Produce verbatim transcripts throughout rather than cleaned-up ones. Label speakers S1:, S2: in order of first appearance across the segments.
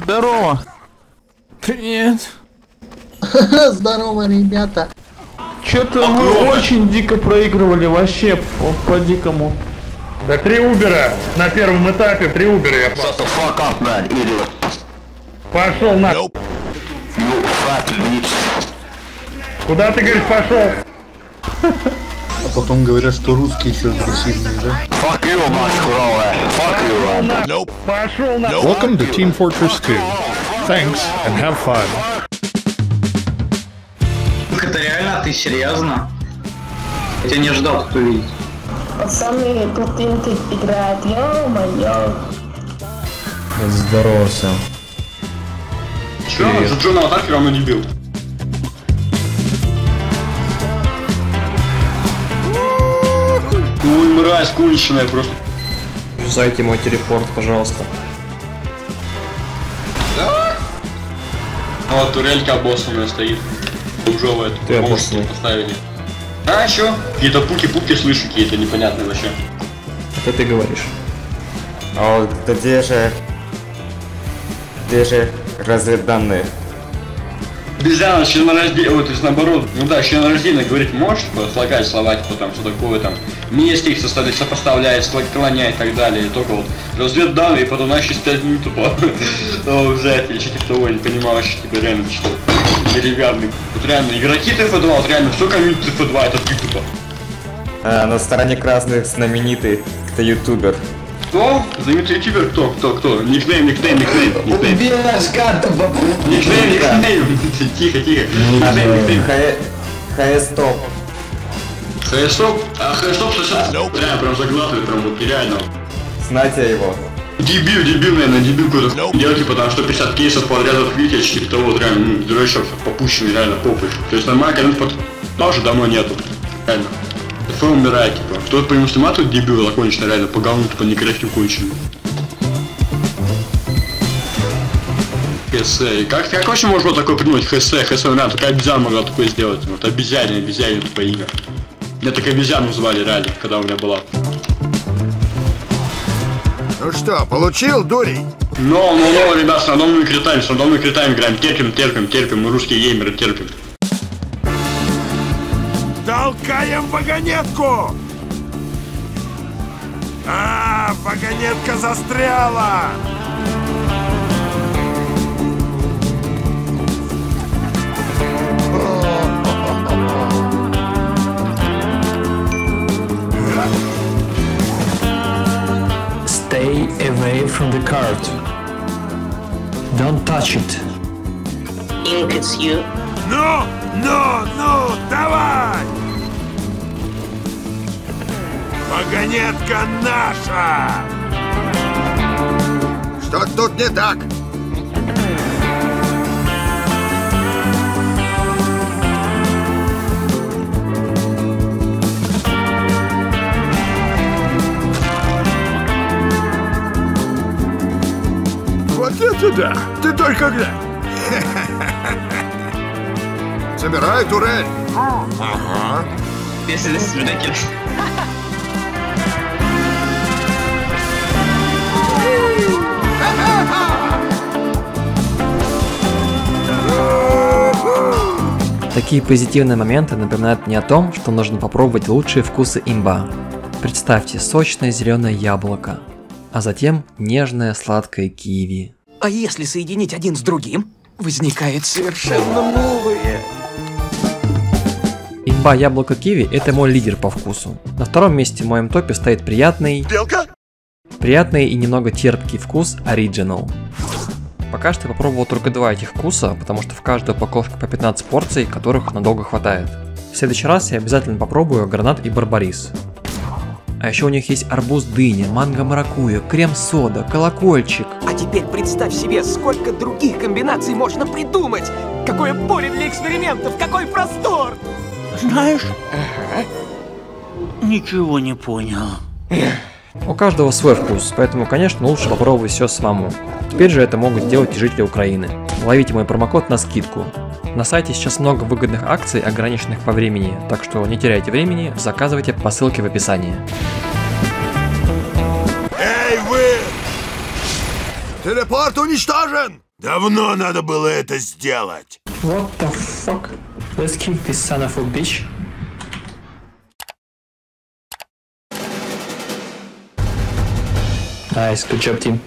S1: Здорово. Привет.
S2: Здорово, ребята.
S1: Что-то мы очень дико проигрывали, вообще по, по дикому.
S3: Да три убера на первом этапе, три убера я
S4: Shut the fuck up, man, idiot.
S3: пошел на.
S4: You fat bitch.
S3: Куда ты, говоришь, пошел?
S2: А потом говорят, что русские еще агрессивные, да?
S4: Fuck you, Moscow. Fuck you, man.
S3: Nope. Пошел на.
S5: Welcome to Team Fortress two. Thanks and have fun.
S6: Это реально? Ты серьезно? Я тебя не ждал тут увидеть.
S7: Пацаны, плотинки играют, ё-моё.
S1: Здорово, Сэм.
S8: Чё? За Джона Атакера он дебил. Ой, мразь конченая просто.
S1: Юзайте мой телепорт, пожалуйста.
S8: Да? А вот турелька обоссанная стоит. Ужовая.
S1: Ты обоссанный.
S8: Поставили. А, еще какие-то пуки-пуки слышу, какие-то непонятные вообще.
S1: Это ты говоришь.
S9: А вот где же... Где же разведданные?
S8: Обезьяна членорождения, вот, то есть наоборот, ну да, членорождение говорить можешь, типа, слагать слова, типа, там, что такое, там, вместе их составлять, сопоставлять, склонять и так далее, и только вот разведданные, и потом наши пять минут, тупо, взять, или что-то того, не понимаю, вообще, типа, реально, что деревянный. Вот реально, игроки тэ эф два, вот реально, все комьюнити тэ эф два, это ты, тупо.
S9: А, на стороне красных знаменитый, кто ютубер.
S8: Кто? Знаменитый ютубер? Кто? Кто? Кто? Никнейм, никнейм, никнейм, никнейм.
S6: Убираешь гадов,
S8: Никнейм, никнейм. Тихо, тихо. Никнейм, никнейм.
S9: ХС-топ.
S8: ХС-топ? А ХС-топ сейчас реально прям заглатывает, прям вот нереально.
S9: Знаете его?
S8: Дебил, дебил, наверное, дебил какой-то делать, типа там сто пятьдесят кейсов подряд открытия, что-то того, вот реально, ну, дурачок попущенный, реально попыш. То есть нормально, конечно, под... тоже давно нету. Реально. ТФ умирает, типа. Кто-то по нему снимает, тут дебил закончено, реально, по говну, типа, некорректным конченым. ХС. Как, как вообще можно было такое придумать? ХС, ХС, реально, такая обезьяна могла такое сделать. Вот обезьяне, обезьяне, тупо имя. Меня так обезьяну звали, реально, когда у меня была.
S10: Ну что, получил, дурень?
S8: Но, ну, ну, ребят, с рандомными критами, с рандомными критами играем. Терпим, терпим, терпим, мы русские геймеры, терпим.
S10: Толкаем вагонетку! А, вагонетка застряла!
S11: Stay away from the cart. Don't touch it.
S7: Ink, it's you.
S10: Ну, ну, ну, давай! Вагонетка наша! Что тут не так? Вот это да! Ты только глянь! Собирай турель! Ага.
S6: This is ridiculous.
S11: Такие позитивные моменты напоминают мне о том, что нужно попробовать лучшие вкусы имба. Представьте сочное зеленое яблоко, а затем нежное сладкое киви.
S12: А если соединить один с другим, возникает совершенно новое.
S11: Имба яблоко киви – это мой лидер по вкусу. На втором месте в моем топе стоит приятный,
S10: Белка?
S11: приятный и немного терпкий вкус Original. Пока что я попробовал только два этих вкуса, потому что в каждой упаковке по пятнадцать порций, которых надолго хватает. В следующий раз я обязательно попробую гранат и барбарис. А еще у них есть арбуз-дыня, манго-маракуйя, крем-сода, колокольчик.
S12: А теперь представь себе, сколько других комбинаций можно придумать! Какое поле для экспериментов, какой простор!
S1: Знаешь? Ага. Ничего не понял.
S11: У каждого свой вкус, поэтому, конечно, лучше попробовать все самому. Теперь же это могут сделать и жители Украины. Ловите мой промокод на скидку. На сайте сейчас много выгодных акций, ограниченных по времени, так что не теряйте времени, заказывайте по ссылке в описании.
S10: Эй, вы! Телепорт уничтожен! Давно надо было это сделать.
S1: What the fuck? Let's kick this son of a bitch. Nice, good job, team.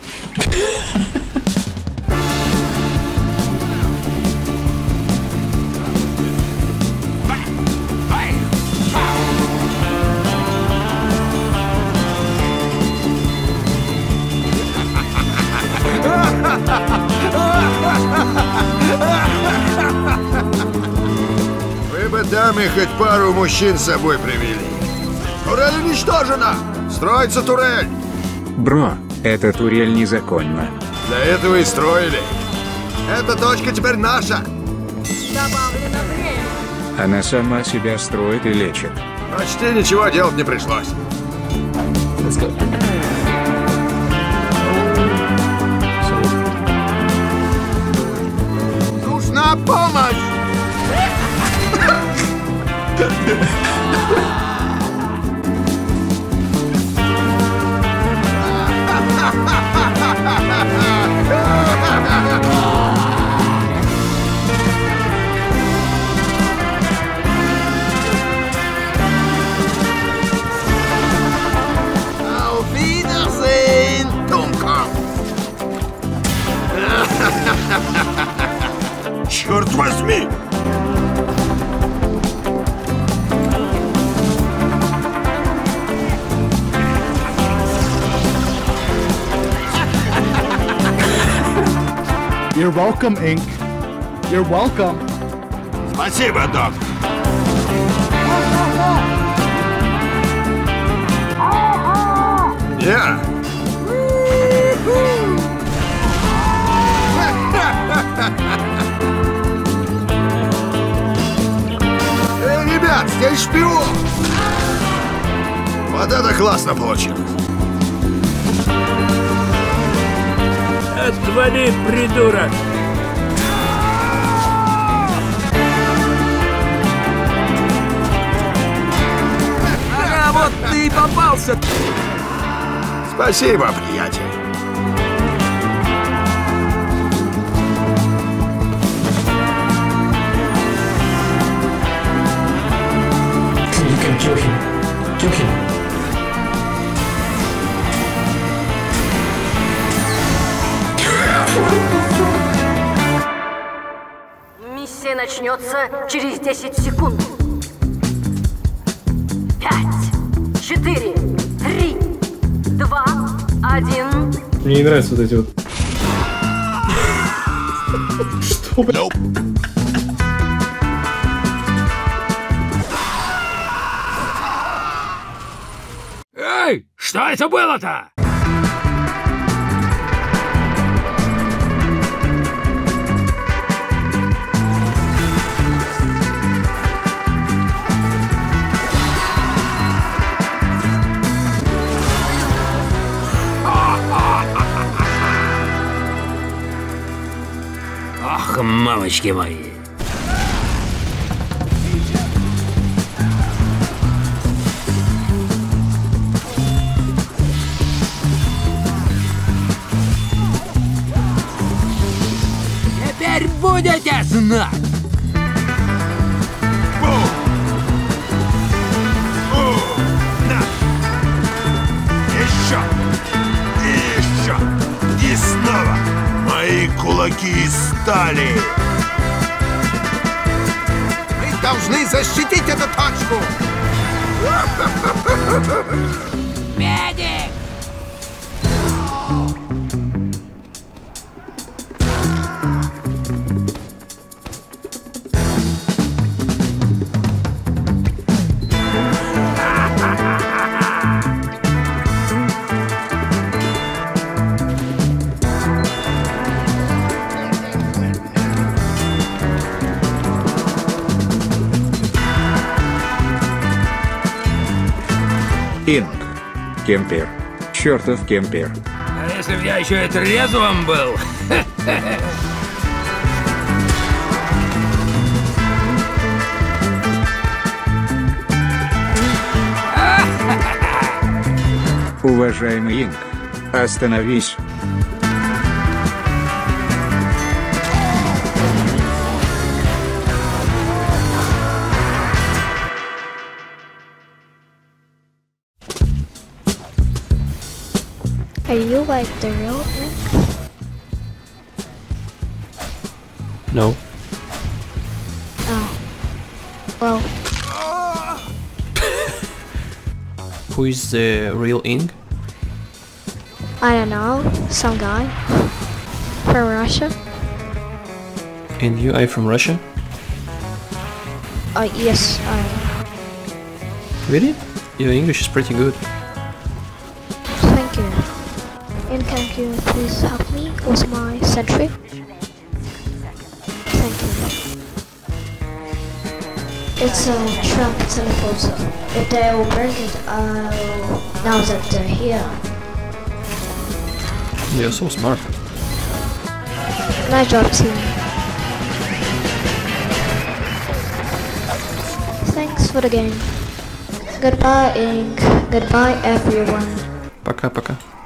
S10: Вы бы, дамы, хоть пару мужчин с собой привели. Турель уничтожена! Строится турель!
S13: Бро, эта турель незаконна.
S10: Для этого и строили. Эта точка теперь наша.
S7: Добавлено время.
S13: Она сама себя строит и лечит.
S10: Почти ничего делать не пришлось.
S1: Let's go.
S10: Нужна помощь!
S12: Auf Wiedersehen, Dummkopf!
S10: Черт возьми!
S5: You're welcome, Ink. You're welcome.
S10: Спасибо, док. Я. Эй, ребят, здесь шпион! Вот это классно получилось.
S12: Отвали, придурок! Ага, вот ты и попался!
S10: Спасибо, приятель.
S1: You can kill him. Kill him.
S7: Миссия начнется через десять секунд. Пять, четыре, три, два, один.
S3: Мне не нравятся вот эти вот... Что, блядь?
S12: Эй, что это было-то? Ах, мамочки мои. Теперь будете знать.
S10: Еще! И еще! И снова! Мои кулаки из стали!
S12: Мы должны защитить эту точку! Медик!
S13: Инк. Кемпер. Чертов кемпер.
S12: А если б я еще и трезвым был?
S13: Уважаемый Инк, остановись.
S14: Are you like the real Nick?
S11: No.
S14: Oh. Well.
S11: Who is the real Ing?
S14: I don't know. Some guy. From Russia.
S11: And you are from Russia?
S14: Uh, yes, I am.
S11: Really? Your English is pretty good.
S14: Thank you. And can you please help me with my sentry? Thank you. It's a trap teleporter. If they will break it, I'll... Now that they're here.
S11: You're so smart.
S14: Nice job, team. Thanks for the game. Goodbye, Ink. Goodbye, everyone.
S11: Пока-пока.